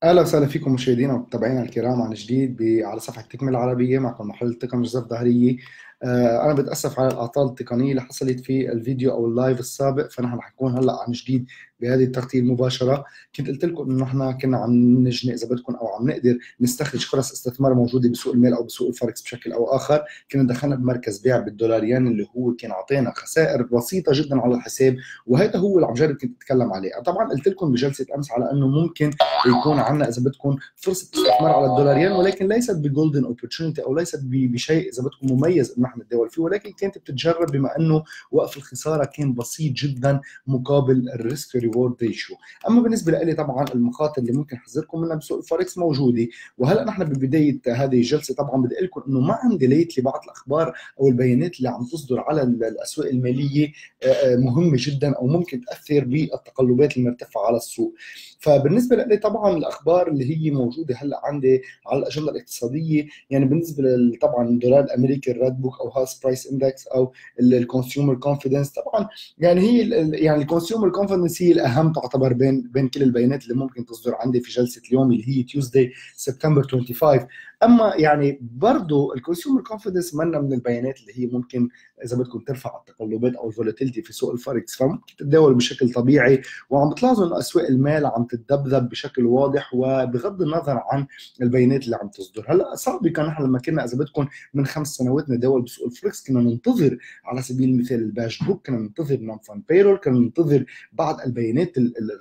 اهلا وسهلا فيكم مشاهدينا ومتابعينا الكرام عن جديد على صفحه تكمل العربيه. معكم محل تقني جوزيف ظهريه. انا بتاسف على الاعطال التقنيه اللي حصلت في الفيديو او اللايف السابق، فنحن حنكون هلا عن جديد بهذه التغطيه المباشره. كنت قلت لكم انه احنا كنا عم نجني اذا بدكم او عم نقدر نستخرج فرص استثمار موجوده بسوق المال او بسوق الفوركس بشكل او اخر. كنا دخلنا بمركز بيع بالدولاريان اللي هو كان عطينا خسائر بسيطه جدا على الحساب، وهذا هو اللي عم جرب كنت اتكلم عليه. طبعا قلت لكم بجلسه امس على انه ممكن يكون عندنا اذا بدكم فرصه استثمار على الدولاريان، ولكن ليست بجولدن اوبورتونيتي او ليست بشيء اذا بدكم مميز انه نحن نتداول فيه، ولكن كانت بتتجرب بما انه وقف الخساره كان بسيط جدا مقابل الريسك ريورد ريشيو. اما بالنسبه لي طبعا المخاطر اللي ممكن احذركم منها بسوق الفوركس موجوده. وهلا نحن ببدايه هذه الجلسه طبعا بدي اقول لكم انه ما عندي ليت لبعض الاخبار او البيانات اللي عم تصدر على الاسواق الماليه مهمه جدا او ممكن تاثر بالتقلبات المرتفعه على السوق. فبالنسبه لي طبعا الاخبار اللي هي موجوده هلا عندي على الاجنده الاقتصاديه، يعني بالنسبه طبعا الدولار الامريكي الريد بوك او هاوس برايس اندكس او الكونسيومر كونفيدنس. طبعا يعني هي يعني الكونسيومر كونفيدنس هي الاهم تعتبر بين كل البيانات اللي ممكن تصدر عندي في جلسه اليوم اللي هي تيوزداي سبتمبر 25. اما يعني برضه الكونسيومر كونفيدنس منا من البيانات اللي هي ممكن اذا بدكم ترفع التقلبات او الفولاتيليتي في سوق الفوركس، فممكن تتداول بشكل طبيعي. وعم بتلاحظوا انه اسواق المال عم تتذبذب بشكل واضح وبغض النظر عن البيانات اللي عم تصدر. هلا سابقا نحن لما كنا اذا بدكم من 5 سنوات نتداول بسوق الفوركس كنا ننتظر على سبيل المثال الباش بوك، كنا ننتظر نون فان بيرول، كنا ننتظر بعض البيانات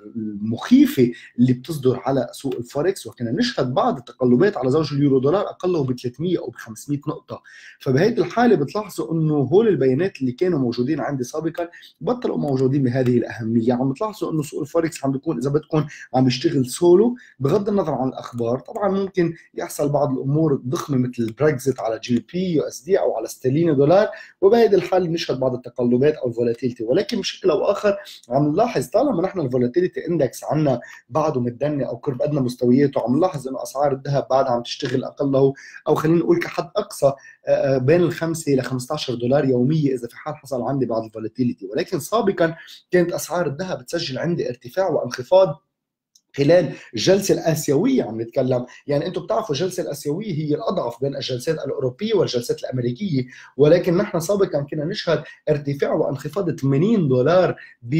المخيفه اللي بتصدر على سوق الفوركس، وكنا نشهد بعض التقلبات على زوج اليورو دولار اقله ب 300 او ب 500 نقطه. فبهيدي الحاله بتلاحظوا انه هول البيانات اللي كانوا موجودين عندي سابقا بطلوا موجودين بهذه الاهميه. عم بتلاحظوا انه سوق الفوركس عم بيكون اذا بدكم عم بيشتغل سولو بغض النظر عن الاخبار. طبعا ممكن يحصل بعض الامور الضخمه مثل البريكزيت على جي بي يو اس دي او على ستيليني دولار، وبهذه الحال نشهد بعض التقلبات او الفولاتيليتي، ولكن بشكل او اخر عم نلاحظ طالما نحن الفولاتيليتي اندكس عندنا بعده متدني او قرب ادنى مستوياته، عم نلاحظ انه اسعار الذهب بعدها عم تشتغل اقله او خلينا نقول كحد اقصى بين ال 5 ل 15 دولار يوميا اذا في حال حصل عندي بعض الفولاتيليتي. ولكن سابقا كانت اسعار الذهب تسجل عندي ارتفاع وانخفاض خلال الجلسه الاسيويه. عم نتكلم يعني انتم بتعرفوا الجلسه الاسيويه هي الاضعف بين الجلسات الاوروبيه والجلسات الامريكيه، ولكن نحن سابقا كنا نشهد ارتفاع وانخفاض 80 دولار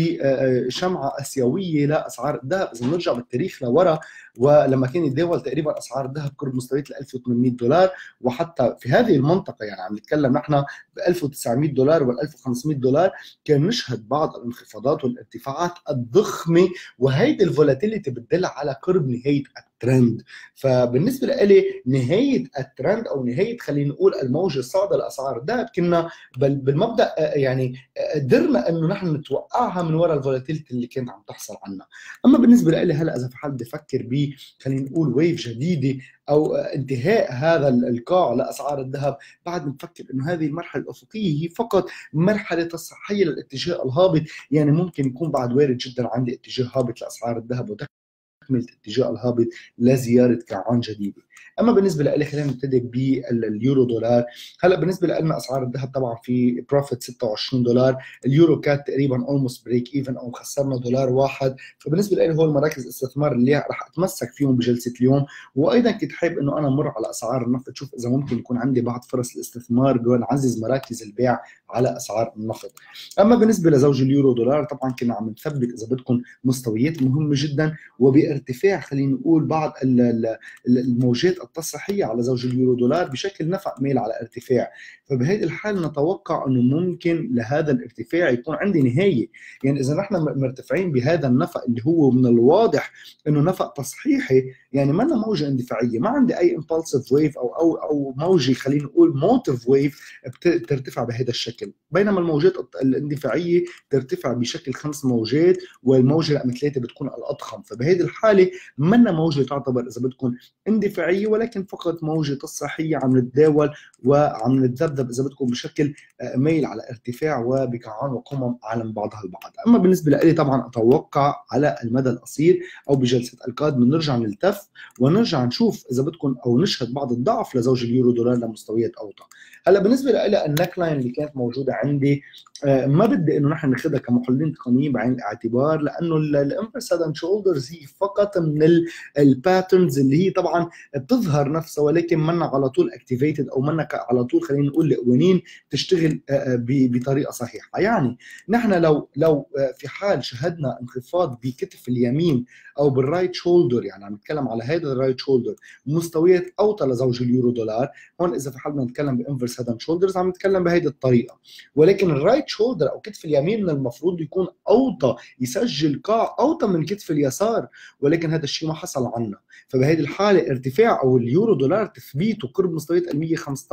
بشمعه اسيويه لاسعار الذهب اذا بنرجع بالتاريخ لورا، ولما كان يتداول تقريبا اسعار الذهب قرب مستويات ال 1800 دولار، وحتى في هذه المنطقه يعني عم نتكلم نحن ب 1900 دولار وال 1500 دولار كان نشهد بعض الانخفاضات والارتفاعات الضخمه، وهيدي الفولاتيليتي بتدل على قرب نهايه الترند. فبالنسبه لي نهايه الترند او نهايه خلينا نقول الموجه الصاعده لاسعار الذهب كنا بالمبدا يعني قدرنا انه نحن نتوقعها من وراء الفولاتيليتي اللي كانت عم تحصل عنا. اما بالنسبه لي هلا اذا في حد بفكر ب خلينا نقول ويف جديده او انتهاء هذا القاع لاسعار الذهب، بعد نفكر انه هذه المرحله الافقيه هي فقط مرحله تصحيحيه للاتجاه الهابط. يعني ممكن يكون بعد وارد جدا عندي اتجاه هابط لاسعار الذهب وتكمله اتجاه الهابط لزياره كعان جديده. اما بالنسبه لي خلينا نبتدي باليورو دولار. هلا بالنسبه لنا اسعار الذهب طبعا في بروفيت 26 دولار، اليورو كانت تقريبا اولموست بريك ايفن او خسرنا دولار واحد. فبالنسبه لي هو المراكز الاستثمار اللي راح اتمسك فيهم بجلسه اليوم. وايضا كنت حابب انه انا امر على اسعار النفط اشوف اذا ممكن يكون عندي بعض فرص الاستثمار ونعزز مراكز البيع على اسعار النفط. اما بالنسبه لزوج اليورو دولار طبعا كنا عم نثبت اذا بدكم مستويات مهمه جدا وبارتفاع خلينا نقول بعض الموجات التصحيحيه على زوج اليورو دولار بشكل نفق ميل على ارتفاع. فبهذه الحال نتوقع انه ممكن لهذا الارتفاع يكون عندي نهايه. يعني اذا نحن مرتفعين بهذا النفق اللي هو من الواضح انه نفق تصحيحي، يعني ما لنا موجه اندفاعيه، ما عندي اي امبulsive ويف او موجه خلينا نقول موتيف ويف بترتفع بهذا الشكل، بينما الموجات الاندفاعيه ترتفع بشكل 5 موجات والموجه رقم 3 بتكون الاضخم. فبهذه الحاله منا موجه تعتبر اذا بدكم اندفاعيه، ولكن فقط موجه تصحيحيه عم نتداول وعم نتذبذب اذا بدكم بشكل ميل على ارتفاع وبكعان وقمم على بعضها البعض. اما بالنسبه لي طبعا اتوقع على المدى القصير او بجلسه القادمه نرجع نلتف ونرجع نشوف اذا بدكم او نشهد بعض الضعف لزوج اليورو دولار لمستويات اوطى. هلا بالنسبه لي النك لاين اللي كانت موجوده عندي ما بدي انه نحن ناخذها كمحللين تقنيين بعين الاعتبار، لانه الانفرس هيد اند شولدرز هي فقط من الباترنز اللي هي طبعا بتظهر نفسها، ولكن منا على طول اكتيفيتد او منا على طول خلينا نقول قوانين تشتغل بطريقه صحيحه. يعني نحن لو في حال شهدنا انخفاض بكتف اليمين او بالرايت شولدر، يعني عم نتكلم على هذا الرايت شولدر مستويات اوطى لزوج اليورو دولار، هون اذا في حال بدنا نتكلم بانفرس هيد اند شولدرز عم نتكلم بهيدي الطريقه. ولكن الرايت شولدر او كتف اليمين من المفروض يكون اوطى، يسجل قاع اوطى من كتف اليسار، ولكن هذا الشيء ما حصل عنا. فبهذه الحاله ارتفاع او اليورو دولار تثبيته قرب مستويات ال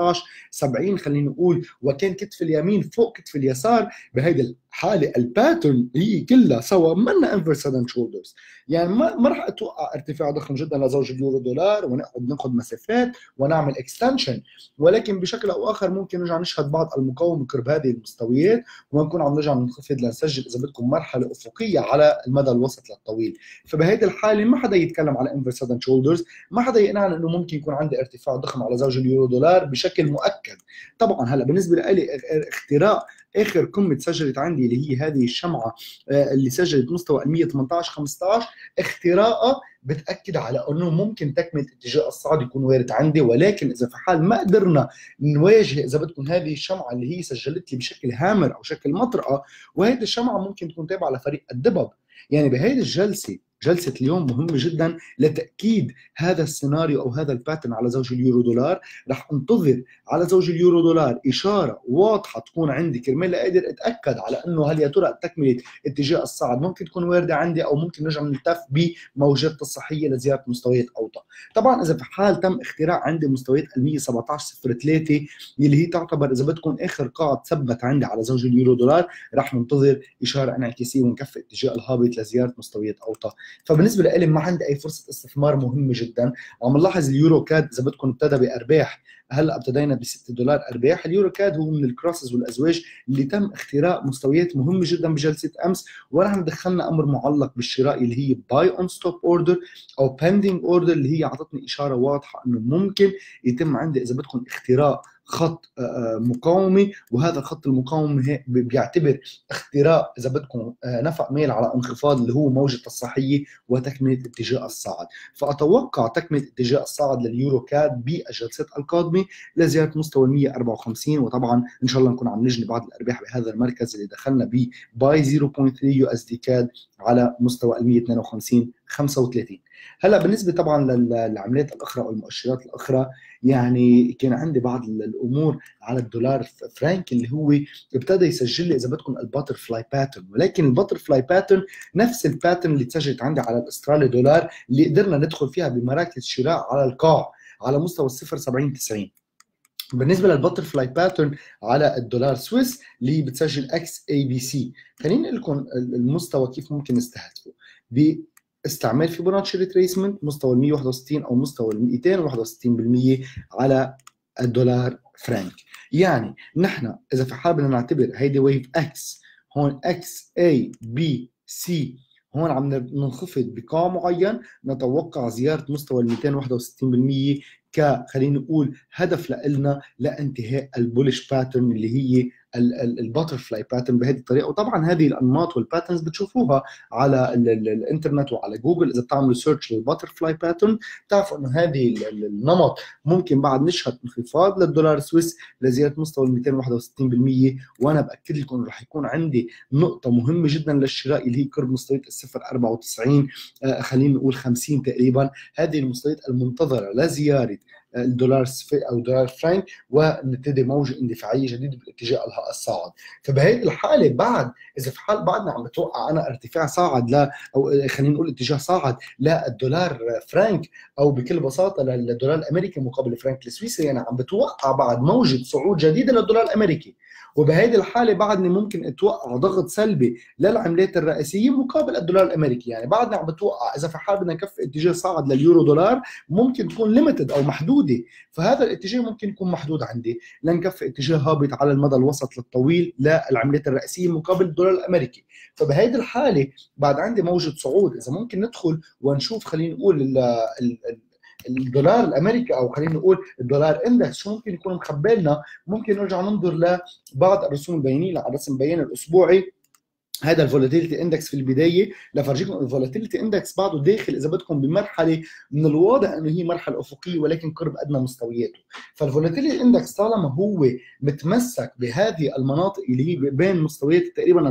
115.70 خلينا نقول، وكان كتف اليمين فوق كتف اليسار، بهذه الحاله الباترن هي كلها سوا منا انفرس هيد اند شولدرز. يعني ما راح اتوقع ارتفاع ضخم جدا لزوج اليورو دولار ونقعد ناخذ مسافات ونعمل اكستنشن، ولكن بشكل او اخر ممكن نرجع نشهد بعض المقاومه قرب هذه المستويات، ونكون عم نرجع ننخفض لنسجل اذا بدكم مرحله افقيه على المدى الوسط للطويل. فبهيدي الحاله ما حدا يتكلم على انفرس هيد اند شولدرز، ما حدا يقنعنا انه ممكن يكون عندي ارتفاع ضخم على زوج اليورو دولار بشكل مؤكد. طبعا هلا بالنسبه لي اختراق اخر قمه سجلت عندي اللي هي هذه الشمعه اللي سجلت مستوى ال 118.15، اختراقها بتاكد على انه ممكن تكمله اتجاه الصعد يكون وارد عندي. ولكن اذا في حال ما قدرنا نواجه اذا بدكم هذه الشمعه اللي هي سجلت لي بشكل هامر او شكل مطرقه، وهذه الشمعه ممكن تكون تابعه لفريق الدبب. يعني بهذه الجلسه، جلسة اليوم مهمة جدا لتأكيد هذا السيناريو أو هذا الباترن على زوج اليورو دولار. رح انتظر على زوج اليورو دولار إشارة واضحة تكون عندي كرمال أقدر أتأكد على أنه هل يا ترى تكملة اتجاه الصعد ممكن تكون واردة عندي، أو ممكن نرجع نلتف بموجات الصحية لزيادة مستويات أوطى. طبعا إذا في حال تم اختراع عندي مستويات ال 117.03 اللي هي تعتبر إذا بدكم آخر قاع ثبت عندي على زوج اليورو دولار، رح ننتظر إشارة انعكاسية ونكفي اتجاه الهابط لزيادة مستويات أوطى. فبالنسبه لي ما عندي اي فرصه استثمار مهمه جدا. عم نلاحظ اليورو كاد اذا بدكم ابتدى بارباح، هلا ابتدينا ب $6 ارباح. اليورو كاد هو من الكروسز والازواج اللي تم اختراق مستويات مهمه جدا بجلسه امس، ونحن دخلنا امر معلق بالشراء اللي هي باي اون ستوب اوردر او بيندينج اوردر، اللي هي اعطتني اشاره واضحه انه ممكن يتم عندي اذا بدكم اختراق خط مقاومه، وهذا الخط المقاومه بيعتبر اختراق اذا بدكم نفق ميل على انخفاض اللي هو موجه الصحيه وتكمله اتجاه الصاعد. فاتوقع تكمله اتجاه الصاعد لليورو كاد بالجلسات القادمه لزياده مستوى ال 154، وطبعا ان شاء الله نكون عم نجني بعض الارباح بهذا المركز اللي دخلنا ب باي 0.3 يو اس دي كاد على مستوى ال 152.35. هلا بالنسبه طبعا للعملات الاخرى او المؤشرات الاخرى، يعني كان عندي بعض الامور على الدولار فرانك اللي هو ابتدى يسجل لي اذا بدكم الباتر فلاي باترن، ولكن الباتر فلاي باترن نفس الباترن اللي تسجلت عندي على الاسترالي دولار اللي قدرنا ندخل فيها بمراكز شراء على القاع على مستوى ال 0.7090. بالنسبه للباتر فلاي باترن على الدولار سويس اللي بتسجل اكس اي بي سي، خليني اقول لكم المستوى كيف ممكن نستهدفه باستعمال فيبوناتشي ريتريسمنت مستوى ال 161 او مستوى ال 261% على الدولار فرانك. يعني نحن اذا في حال بدنا نعتبر هيدي ويف اكس، هون اكس اي بي سي، هون عم ننخفض بقاع معين، نتوقع زياره مستوى ال 261% خلينا نقول هدف لنا لانتهاء البولش باترن اللي هي الباتر فلاي باترن بهذه الطريقه. وطبعا هذه الانماط والباترنز بتشوفوها على الانترنت وعلى جوجل، اذا بتعملوا سيرش للباتر فلاي باترن بتعرفوا انه هذه النمط ممكن بعد نشهد انخفاض للدولار السويس لزياده مستوى ال 261%. وانا باكد لكم انه رح يكون عندي نقطه مهمه جدا للشراء اللي هي قرب مستويات ال 0.94 خلينا نقول 50 تقريبا. هذه المستويات المنتظره لزياره الدولار او دولار فرانك ونبتدي موجه اندفاعيه جديده بالاتجاه الصاعد. فبهذه الحاله بعد اذا في حال بعدنا عم بتوقع انا ارتفاع صاعد او خلينا نقول اتجاه صاعد للدولار فرانك، او بكل بساطه للدولار الامريكي مقابل الفرنك السويسري، يعني عم بتوقع بعد موجه صعود جديده للدولار الامريكي. وبهذه الحاله بعدني ممكن اتوقع ضغط سلبي للعملات الرئيسيه مقابل الدولار الامريكي. يعني بعدنا عم بتوقع اذا في حال بدنا نكفي اتجاه صاعد لليورو دولار ممكن تكون ليميتد او محدوده، فهذا الاتجاه ممكن يكون محدود عندي لنكفي اتجاه هابط على المدى الوسط للطويل للعملات الرئيسيه مقابل الدولار الامريكي. فبهذه الحاله بعد عندي موجه صعود اذا ممكن ندخل ونشوف خلينا نقول الدولار الامريكي، او خلينا نقول الدولار اندكس، شو ممكن يكون مخبي لنا؟ ممكن نرجع ننظر لبعض الرسوم البيانيه على الرسم البياني الاسبوعي. هذا الفولاتيليتي اندكس في البدايه لفرجيكم الفولاتيليتي اندكس بعده داخل اذا بدكم بمرحله من الواضح انه هي مرحله افقيه ولكن قرب ادنى مستوياته. فالفولاتيليتي اندكس طالما هو متمسك بهذه المناطق اللي هي بين مستويات تقريبا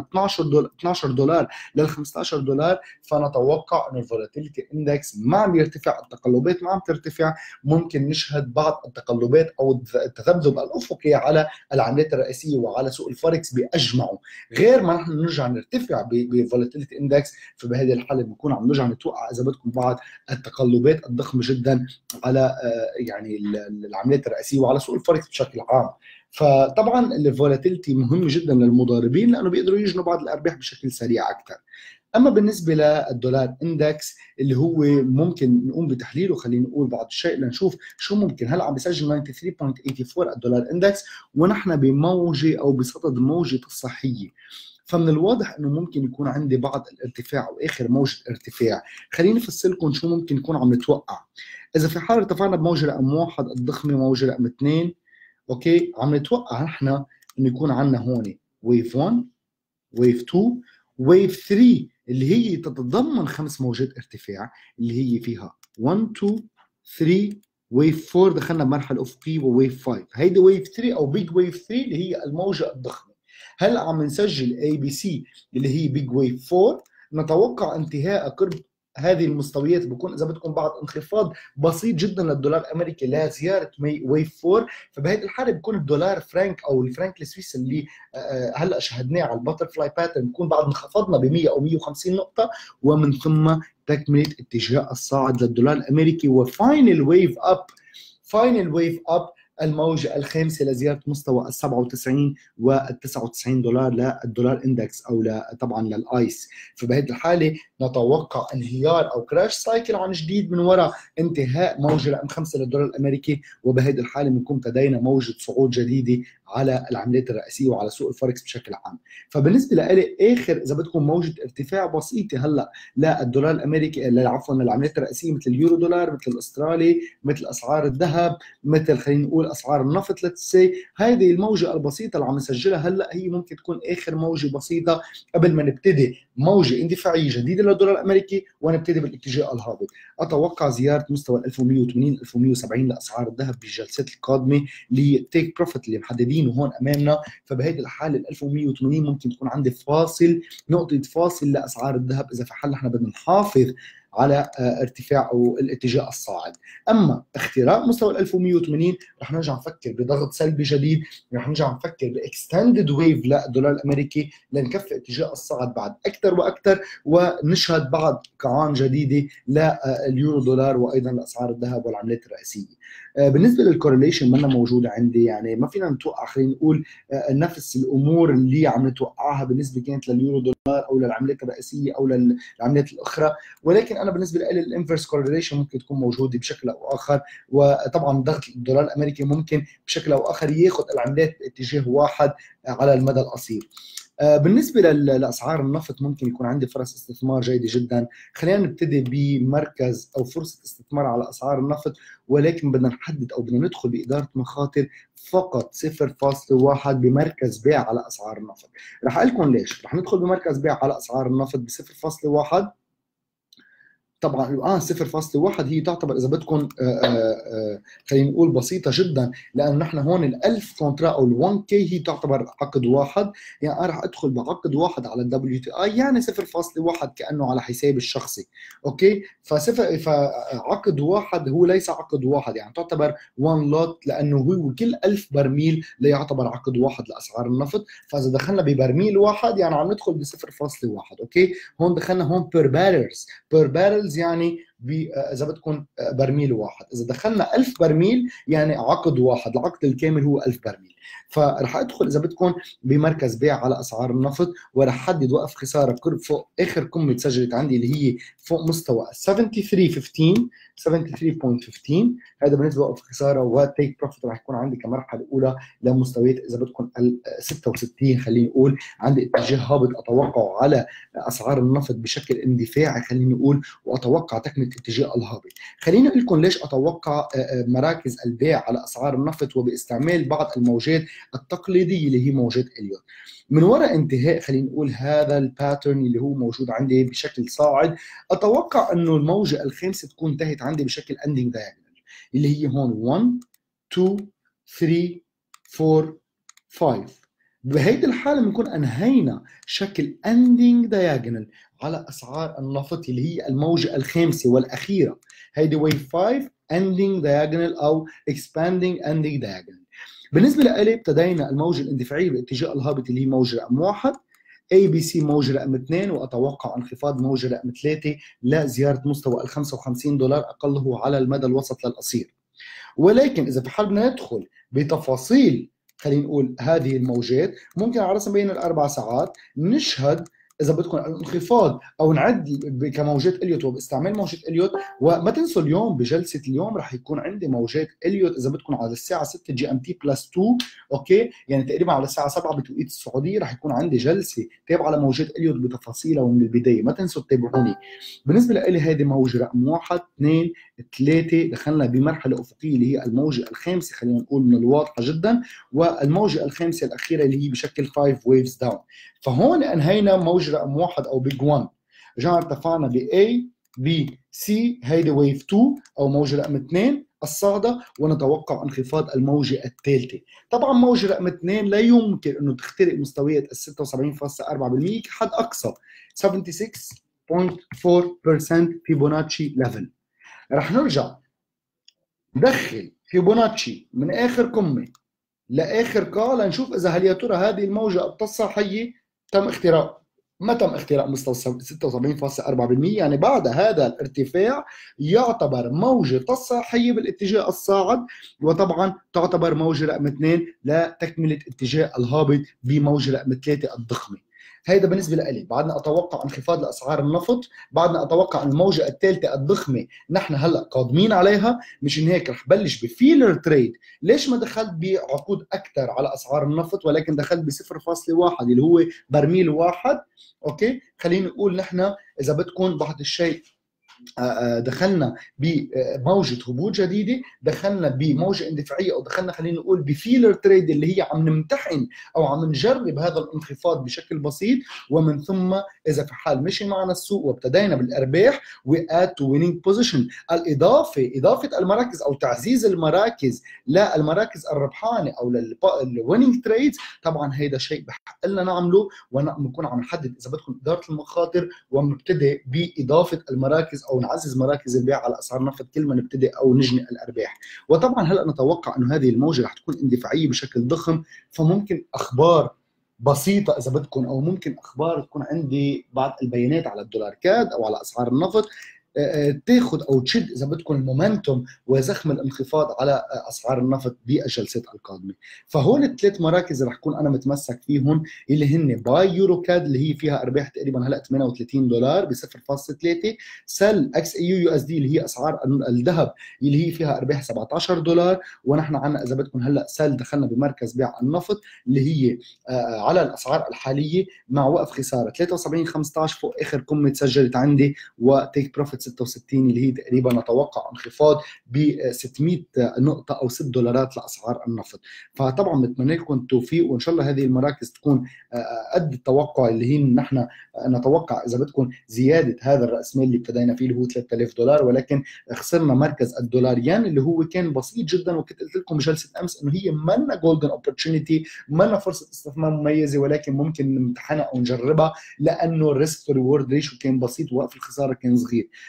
12 دولار لل 15 دولار، فنتوقع انه الفولاتيليتي اندكس ما عم يرتفع، التقلبات ما عم ترتفع، ممكن نشهد بعض التقلبات او التذبذب الافقي على العملات الرئيسيه وعلى سوق الفوركس باجمعه. غير ما نحن نرجع نرتفع بفولاتيليتي اندكس، فبهذه الحاله بنكون عم نرجع نتوقع اذا بدكم بعض التقلبات الضخمه جدا على يعني العمليات الرئيسيه وعلى سوق الفوركس بشكل عام. فطبعا الفولاتيليتي مهم جدا للمضاربين لانه بيقدروا يجنوا بعض الارباح بشكل سريع اكثر. اما بالنسبه للدولار اندكس اللي هو ممكن نقوم بتحليله، خلينا نقول بعض الشيء لنشوف شو ممكن. هلا عم بيسجل 93.84 الدولار اندكس ونحن بموجه او بصدد موجه الصحيه، فمن الواضح انه ممكن يكون عندي بعض الارتفاع او اخر موجه ارتفاع. خليني افصل لكم شو ممكن يكون عم نتوقع. اذا في حال ارتفعنا بموجه رقم 1 الضخمه، موجه رقم 2، اوكي، عم نتوقع نحن انه يكون عندنا هون ويف 1، ويف 2، ويف 3 اللي هي تتضمن 5 موجات ارتفاع اللي هي فيها 1 2 3. ويف 4 دخلنا بمرحله افقيه، وويف 5 هيدي ويف 3 او بيج ويف 3 اللي هي الموجه الضخمه. هلا عم نسجل اي بي سي اللي هي بيج ويف 4، نتوقع انتهاء قرب هذه المستويات. بكون اذا بدكم بعد انخفاض بسيط جدا للدولار الامريكي لزياره ويف 4، فبهذه الحاله بيكون الدولار فرانك او الفرانك السويسي اللي هلا شاهدناه على الباتر فلاي باترن بكون بعد انخفضنا ب 100 او 150 نقطه، ومن ثم تكمله اتجاه الصاعد للدولار الامريكي وفاينل ويف اب. فاينل ويف اب الموجة الخامسة لزيارة مستوى ال 97 وال 99 دولار للدولار اندكس او طبعا للايس. فبهذه الحالة نتوقع انهيار او كراش سايكل عن جديد من وراء انتهاء موجة رقم 5 للدولار الامريكي، وبهذه الحالة بنكون ابتدينا موجة صعود جديدة على العملات الرئيسية وعلى سوق الفوركس بشكل عام. فبالنسبة لي اخر اذا بدكم موجة ارتفاع بسيطة هلا للدولار الامريكي، عفوا للعملات الرئيسية مثل اليورو دولار، مثل الاسترالي، مثل اسعار الذهب، مثل خلينا نقول اسعار النفط لتسي. هذه الموجه البسيطه اللي عم نسجلها هلا هي ممكن تكون اخر موجه بسيطه قبل ما نبتدي موجه اندفاعيه جديده للدولار الامريكي ونبتدي بالاتجاه الهابط. اتوقع زياره مستوى 1180 1170 لاسعار الذهب بالجلسات القادمه لتيك بروفيت اللي محددينه هون امامنا. فبهذه الحاله ال 1180 ممكن تكون عندي فاصل، نقطه فاصل لاسعار الذهب اذا في حال نحن بدنا نحافظ على ارتفاع او الاتجاه الصاعد. اما اختراق مستوى ال 1180 رح نرجع نفكر بضغط سلبي جديد، رح نرجع نفكر باكستندد ويف للدولار الامريكي لنكفي اتجاه الصاعد بعد اكثر واكثر، ونشهد بعد قاعان جديده لليورو دولار وايضا لاسعار الذهب والعملات الرئيسيه. بالنسبه للكورليشن منا موجوده عندي، يعني ما فينا نتوقع خلينا نقول نفس الامور اللي عم نتوقعها بالنسبه كانت لليورو دولار او للعملات الرئيسيه او للعملات الاخرى، ولكن انا بالنسبه لي الانفرس كورليشن ممكن تكون موجوده بشكل او اخر. وطبعا ضغط الدولار الامريكي ممكن بشكل او اخر ياخذ العملات باتجاه واحد على المدى القصير. بالنسبة لأسعار النفط ممكن يكون عندي فرص استثمار جيدة جدا. خلينا نبتدي بمركز أو فرصة استثمار على أسعار النفط، ولكن بدنا نحدد أو بدنا ندخل بإدارة مخاطر فقط 0.1 بمركز بيع على أسعار النفط. رح أقول لكم ليش. رح ندخل بمركز بيع على أسعار النفط ب 0.1. طبعا الان 0.1 هي تعتبر اذا بدكم خلينا نقول بسيطه جدا، لانه نحن هون ال1000 كونترا او ال1 كي هي تعتبر عقد واحد. يعني انا راح ادخل بعقد واحد على الدبليو تي اي، يعني 0.1 كانه على حسابي الشخصي. اوكي، فعقد واحد هو ليس عقد واحد، يعني تعتبر 1 لوت، لانه هو كل 1000 برميل لا يعتبر عقد واحد لاسعار النفط. فاذا دخلنا ببرميل واحد يعني عم ندخل ب 0.1. اوكي، هون دخلنا هون بير بارلز، بير بارلز يعني اذا بدكم برميل واحد. اذا دخلنا 1000 برميل يعني عقد واحد، العقد الكامل هو 1000 برميل. فرح ادخل اذا بدكم بمركز بيع على اسعار النفط، ورح حدد وقف خساره قرب فوق اخر قمه سجلت عندي اللي هي فوق مستوى 73.15. هذا بالنسبه لوقف خساره، وتيك بروفيت رح يكون عندي كمرحله اولى لمستويات اذا بدكم ال 66. خلينا نقول عندي اتجاه هابط اتوقعه على اسعار النفط بشكل اندفاعي خلينا نقول، واتوقع تكمله اتجاه الهابط. خليني اقول لكم ليش اتوقع مراكز البيع على اسعار النفط وباستعمال بعض الموجات التقليديه اللي هي موجات اليوت. من وراء انتهاء خلينا نقول هذا الباترن اللي هو موجود عندي بشكل صاعد، اتوقع انه الموجه الخامسه تكون انتهت عندي بشكل اندنج دايجونال اللي هي هون 1 2 3 4 5. بهيدي الحاله بنكون انهينا شكل اندنج دايجونال على اسعار النفط اللي هي الموجه الخامسه والاخيره. هيدي ويف 5 اندنج دايجونال او اكسباندنج اندنج دايجونال. بالنسبه لي ابتدينا الموجه الاندفاعيه باتجاه الهابط اللي هي موجه رقم 1، اي بي سي موجه رقم 2، واتوقع انخفاض موجه رقم 3 لزياره مستوى ال $55 اقله على المدى الوسط للقصير. ولكن اذا في حال بدنا ندخل بتفاصيل خلينا نقول هذه الموجات، ممكن على رسم بين الاربع ساعات نشهد اذا بدكم الانخفاض او نعد كموجات اليوت وباستعمال موجه اليوت. وما تنسوا اليوم بجلسه اليوم رح يكون عندي موجات اليوت اذا بدكم على الساعه 6 جي ام تي بلس 2، اوكي، يعني تقريبا على الساعه 7 بتوقيت السعوديه رح يكون عندي جلسه تابعه على موجات اليوت بتفاصيلها ومن البدايه، ما تنسوا تتابعوني. بالنسبه لي هذه موجه رقم 1 2 3، دخلنا بمرحله افقيه اللي هي الموجه الخامسه خلينا نقول من الواضحه جدا، والموجه الخامسه الاخيره اللي هي بشكل 5 ويفز داون. فهون انهينا موجه رقم 1 او بيج 1، رجعنا ارتفعنا ب A B C، هيدي ويف 2 او موجه رقم 2 الصاعده، ونتوقع انخفاض الموجه الثالثه. طبعا موجه رقم 2 لا يمكن انه تخترق مستويات ال 76.4% كحد اقصى 76.4% فيبوناتشي ليفل. رح نرجع ندخل فيبوناتشي من اخر قمه لاخر قاع لنشوف اذا هل يا ترى هذه الموجه التصاحيه تم اختراق. ما تم اختراق مستوى 76.4%، يعني بعد هذا الارتفاع يعتبر موجه تصاحيه بالاتجاه الصاعد، وطبعا تعتبر موجه رقم 2 لتكمله اتجاه الهابط بموجه رقم 3 الضخمه. هيدا بالنسبه لي. بعدنا اتوقع انخفاض لاسعار النفط، بعدنا اتوقع الموجه الثالثه الضخمه نحن هلا قادمين عليها. مشان هيك رح بلش بفيلر تريد. ليش ما دخلت بعقود اكثر على اسعار النفط ولكن دخلت ب 0.1 اللي هو برميل واحد؟ اوكي، خلينا نقول نحن اذا بدكم بعض الشيء دخلنا بموجه هبوط جديده، دخلنا بموجه اندفاعيه، او دخلنا خلينا نقول بفيلر تريد اللي هي عم نمتحن او عم نجرب هذا الانخفاض بشكل بسيط، ومن ثم اذا في حال مشي معنا السوق وابتدينا بالارباح وات تو ويننج بوزيشن. اضافه المراكز او تعزيز المراكز للمراكز الربحانه او للويننج تريدز، طبعا هيدا شيء بحق لنا نعمله، ونكون عم نحدد اذا بدكم اداره المخاطر ونبتدي باضافه المراكز او نعزز مراكز البيع على اسعار النفط كل ما نبتدي او نجني الارباح. وطبعا هلا نتوقع انه هذه الموجه رح تكون اندفاعيه بشكل ضخم، فممكن اخبار بسيطه اذا بدكم، او ممكن اخبار تكون عندي بعض البيانات على الدولار كاد او على اسعار النفط تاخذ او تشد اذا بدكم المومنتوم وزخم الانخفاض على اسعار النفط بالجلسات القادمه. فهول الثلاث مراكز رح كون انا متمسك فيهم، اللي هن باي يورو كاد اللي هي فيها ارباح تقريبا هلا $38 ب 0.3، سل اكس اي يو اس دي اللي هي اسعار الذهب اللي هي فيها ارباح $17، ونحن عنا اذا بدكم هلا سل دخلنا بمركز بيع النفط اللي هي على الاسعار الحاليه مع وقف خساره 73.15 فوق اخر قمه سجلت عندي، وتيك بروفيت 66 اللي هي تقريبا نتوقع انخفاض ب 600 نقطه او $6 لاسعار النفط. فطبعا بتمنى لكم التوفيق، وان شاء الله هذه المراكز تكون قد التوقع اللي هي نحن نتوقع اذا بدكم زياده هذا الراس مال اللي ابتدينا فيه اللي هو $3000، ولكن خسرنا مركز الدولاريان اللي هو كان بسيط جدا، وكنت قلت لكم بجلسه امس انه هي منا جولدن اوبورتونيتي، منا فرصه استثمار مميزه، ولكن ممكن نمتحنها او نجربها لانه الريسك تو ريورد ريشيو كان بسيط ووقف الخساره كان صغير.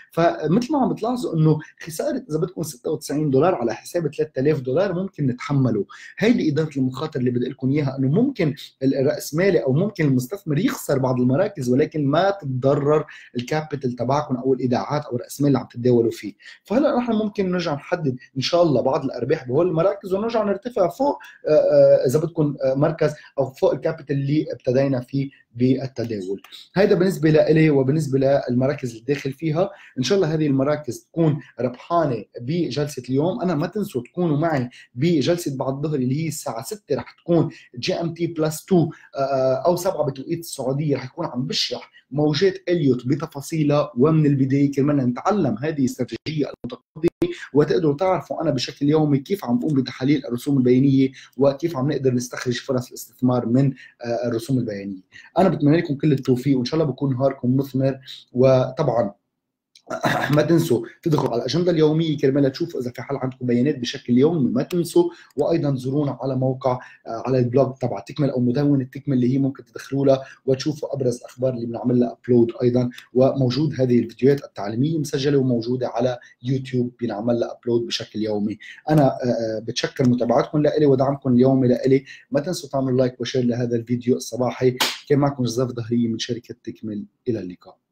فمثل ما عم بتلاحظوا انه خساره اذا بدكم $96 على حساب $3000 ممكن نتحمله. هيدي اداره المخاطر اللي بدي لكم اياها، انه ممكن الراسمالي او ممكن المستثمر يخسر بعض المراكز ولكن ما تتضرر الكابيتال تبعكم او الايداعات او الراس مال اللي عم تتداولوا فيه. فهلا نحن ممكن نرجع نحدد ان شاء الله بعض الارباح بهول المراكز ونرجع نرتفع فوق اذا بدكم مركز او فوق الكابيتال اللي ابتدينا فيه بالتداول. هذا بالنسبه لي وبالنسبه للمراكز اللي داخل فيها. ان شاء الله هذه المراكز تكون ربحانه بجلسه اليوم. انا ما تنسوا تكونوا معي بجلسه بعد الظهر اللي هي الساعه 6 رح تكون GMT+2 او 7 بتوقيت السعوديه. رح يكون عم بشرح موجات اليوت بتفاصيلها ومن البدايه، كرمال نتعلم هذه الاستراتيجيه المتقدمه وتقدروا تعرفوا انا بشكل يومي كيف عم بقوم بتحاليل الرسوم البيانيه وكيف عم نقدر نستخرج فرص الاستثمار من الرسوم البيانيه. انا بتمنى لكم كل التوفيق وان شاء الله بكون نهاركم مثمر. وطبعا ما تنسوا تدخلوا على الاجنده اليوميه كرمال تشوفوا اذا في حال عندكم بيانات بشكل يومي. ما تنسوا وايضا زورونا على موقع على البلوج تبع تكمل او مدونه تكمل اللي هي ممكن تدخلوا لها وتشوفوا ابرز الاخبار اللي بنعمل لها ابلود. ايضا وموجود هذه الفيديوهات التعليميه مسجله وموجوده على يوتيوب بنعمل لها ابلود بشكل يومي. انا بتشكر متابعتكم لإلي ودعمكم اليومي لإلي. ما تنسوا تعملوا لايك وشير لهذا الفيديو الصباحي. كان معكم جوزيف ظهرية من شركه تكمل. الى اللقاء.